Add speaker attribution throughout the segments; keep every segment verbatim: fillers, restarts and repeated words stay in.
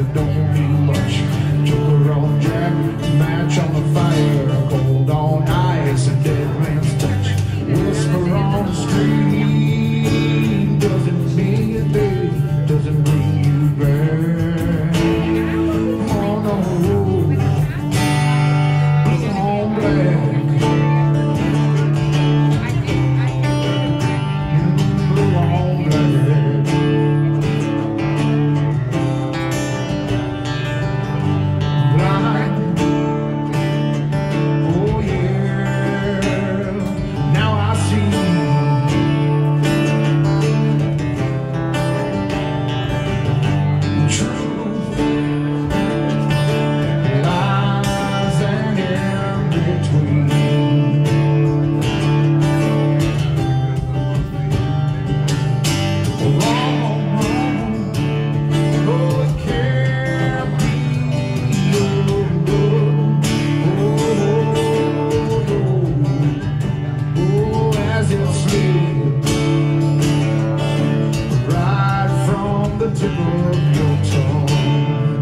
Speaker 1: it don't mean much. Joker on Jack, match on the fire, cold on ice, a dead man's touch. Whisper on the street doesn't mean a thing, doesn't bring you back. Oh no, blue on black. Tip of your tongue.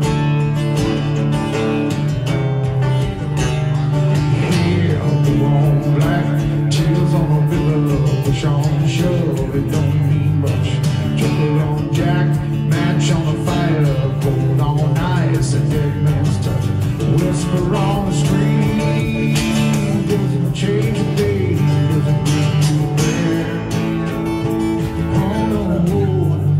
Speaker 1: Here on black, tears on a river, push on, shove, it don't mean much. Joker on Jack, match on the fire, cold on ice, a dead man's touch. Whisper on the street, doesn't change a day, doesn't bring you back. Oh no.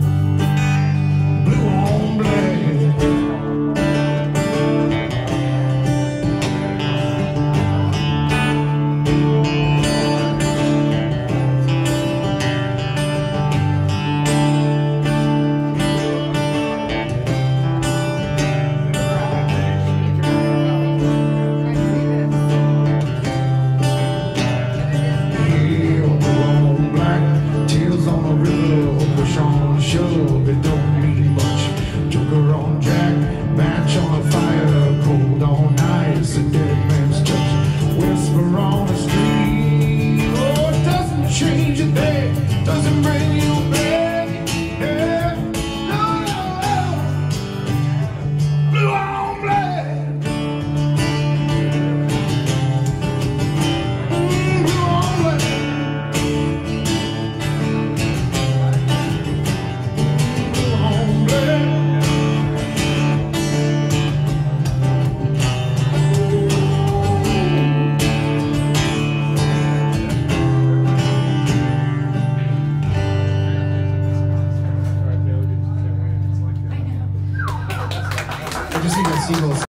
Speaker 1: Shove, it don't mean much. Joker on Jack, match on a fire, cold on ice, a dead man's touch. Whisper on the street, oh, it doesn't change a day, doesn't bring you back. Yeah, no, no, no. Blue on black. I just think that seagulls